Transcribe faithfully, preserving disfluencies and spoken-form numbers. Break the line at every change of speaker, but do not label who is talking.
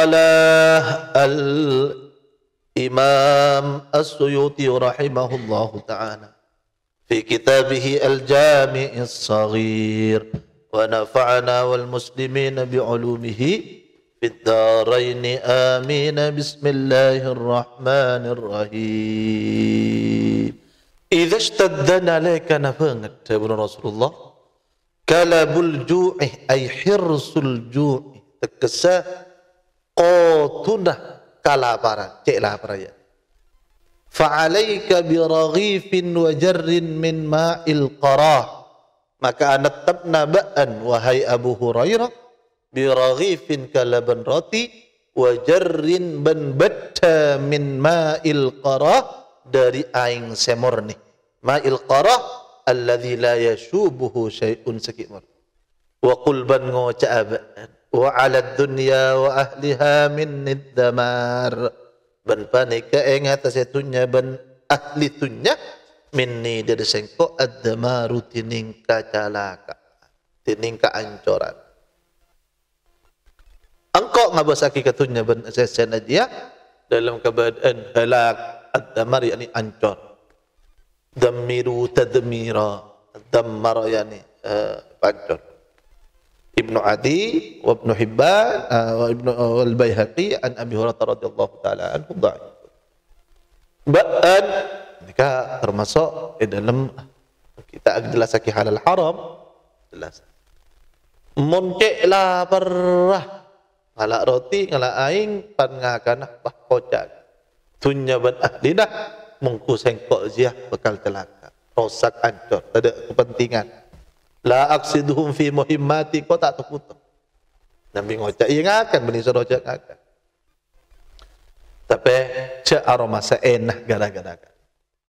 qala al-imam as-Suyuti rahimahullahu ta'ala fi kitabih al-Jami' as-Saghir wa nafa'ana wal muslimina bi'ulumihi fid darain amin. Bismillahirrahmanirrahim. Idza ishtadda alayka nafangat sabun Rasulullah kalabul ju'i ay hirsul ju'i tegesa qatuna kalaparan cek lapar ya. Fa'alaika biraghifin wa jarrin min ma'il qarah, maka anatabna ba'an wahai Abu Hurairah biraghifin kalaban roti wa jarrin ban batta min ma'il qarah dari aing semurni. Ma'il qarah alladhi la yashubuhu syai'un sakimur. Wa qul ban ngoca'abaan wa 'ala dunya wa ahliha min niddamar, ban panika ing atas itunya ban ahli tunya minni dari sengko ad-damaru tining kacalaka tining kaancoran. Engkau ngabasaki katunya ban asesen dia dalam keadaan halak ad-damar yakni ancor. Damiru tadmira, dammar yakni uh, ancor. Ibnu Adi wa Ibnu Hibban uh, wa Ibnu uh, al-Baihaqi an Abi Hurairah radhiyallahu taala anhu dhaif. Ba'an jika termasuk di dalam kita jelasaki halal haram jelas. Muncik lapar ngalak roti ngalak aing pan ngakana bah kocak tunya ban ahlina mengku sengkok ziah bekal celaka rosak ancor tak ada kepentingan la aksiduhum fi muhimmati kau tak terputus. Nabi ngocak iya ngakan benih sorojak ngakan tapi cak aroma seenah gara-gara